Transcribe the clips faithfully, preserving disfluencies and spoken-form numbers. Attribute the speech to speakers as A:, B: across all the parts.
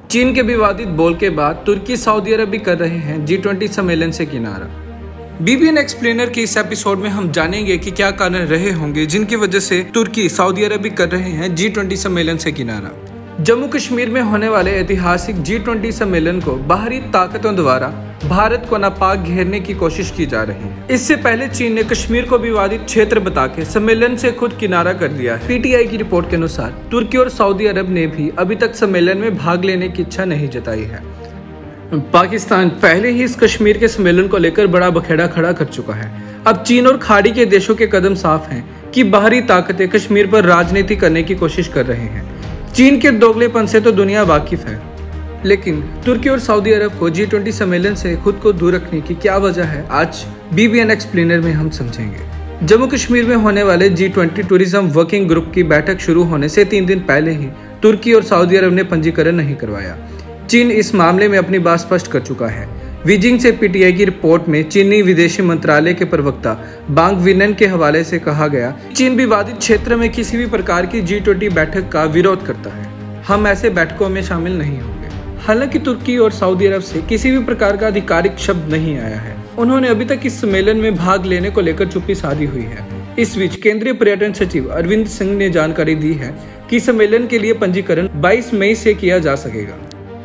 A: चीन के विवादित बोल के बाद तुर्की सऊदी अरब भी कर रहे हैं जी ट्वेंटी सम्मेलन से किनारा। बीबीएन एक्सप्लेनर के इस एपिसोड में हम जानेंगे कि क्या कारण रहे होंगे जिनकी वजह से तुर्की सऊदी अरब भी कर रहे हैं जी ट्वेंटी सम्मेलन से किनारा। जम्मू कश्मीर में होने वाले ऐतिहासिक जी ट्वेंटी सम्मेलन को बाहरी ताकतों द्वारा भारत को नापाक घेरने की कोशिश की जा रही है। इससे पहले चीन ने कश्मीर को विवादित क्षेत्र बता के सम्मेलन से खुद किनारा कर दिया है। पीटीआई की रिपोर्ट के अनुसार तुर्की और सऊदी अरब ने भी अभी तक सम्मेलन में भाग लेने की इच्छा नहीं जताई है। पाकिस्तान पहले ही इस कश्मीर के सम्मेलन को लेकर बड़ा बखेड़ा खड़ा कर चुका है। अब चीन और खाड़ी के देशों के कदम साफ हैं कि बाहरी ताकतें कश्मीर पर राजनीति करने की कोशिश कर रहे हैं। चीन के दोगलेपन से तो दुनिया वाकिफ है, लेकिन तुर्की और सऊदी अरब को जी ट्वेंटी सम्मेलन से खुद को दूर रखने की क्या वजह है, आज बीबीएन एक्सप्लेनर में हम समझेंगे। जम्मू कश्मीर में होने वाले G twenty tourism working group की बैठक शुरू होने से तीन दिन पहले ही तुर्की और सऊदी अरब ने पंजीकरण नहीं करवाया। चीन इस मामले में अपनी बात स्पष्ट कर चुका है। बीजिंग से पीटीआई की रिपोर्ट में चीनी विदेशी मंत्रालय के प्रवक्ता बांग विनन के हवाले से कहा गया, चीन विवादित क्षेत्र में किसी भी प्रकार की जी ट्वेंटी बैठक का विरोध करता है। हम ऐसे बैठकों में शामिल नहीं होंगे। हालांकि तुर्की और सऊदी अरब से किसी भी प्रकार का आधिकारिक शब्द नहीं आया है। उन्होंने अभी तक इस सम्मेलन में भाग लेने को लेकर चुप्पी साधी हुई है। इस बीच केंद्रीय पर्यटन सचिव अरविंद सिंह ने जानकारी दी है कि सम्मेलन के लिए पंजीकरण बाईस मई से किया जा सकेगा।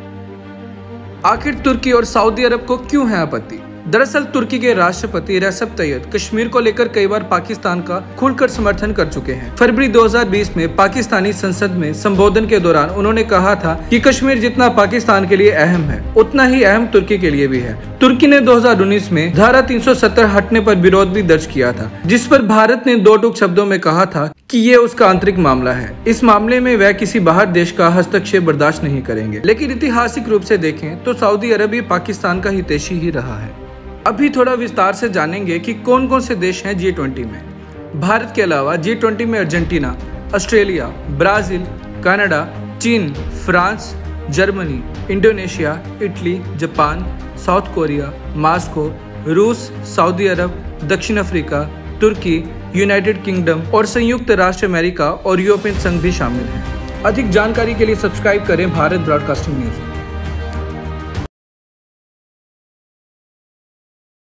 A: आखिर तुर्की और सऊदी अरब को क्यों है आपत्ति? दरअसल तुर्की के राष्ट्रपति रेसेप तैयब कश्मीर को लेकर कई बार पाकिस्तान का खुलकर समर्थन कर चुके हैं। फरवरी दो हज़ार बीस में पाकिस्तानी संसद में संबोधन के दौरान उन्होंने कहा था कि कश्मीर जितना पाकिस्तान के लिए अहम है, उतना ही अहम तुर्की के लिए भी है। तुर्की ने दो हज़ार उन्नीस में धारा तीन सौ सत्तर हटने पर विरोध भी दर्ज किया था, जिस पर भारत ने दो टूक शब्दों में कहा था कि ये उसका आंतरिक मामला है। इस मामले में वह किसी बाहर देश का हस्तक्षेप बर्दाश्त नहीं करेंगे। लेकिन ऐतिहासिक रूप से देखें तो सऊदी अरब भी पाकिस्तान का हितैषी ही रहा है। अभी थोड़ा विस्तार से जानेंगे कि कौन कौन से देश हैं जी ट्वेंटी में। भारत के अलावा जी ट्वेंटी में अर्जेंटीना, ऑस्ट्रेलिया, ब्राजील, कनाडा, चीन, France, Germany, Indonesia, Italy, Japan, South Korea, Moscow, रूस, सऊदी अरब, दक्षिण अफ्रीका, तुर्की, यूनाइटेड किंगडम और संयुक्त राष्ट्र अमेरिका और यूरोपियन संघ भी शामिल हैं। अधिक जानकारी के लिए सब्सक्राइब करें भारत ब्रॉडकास्टिंग न्यूज।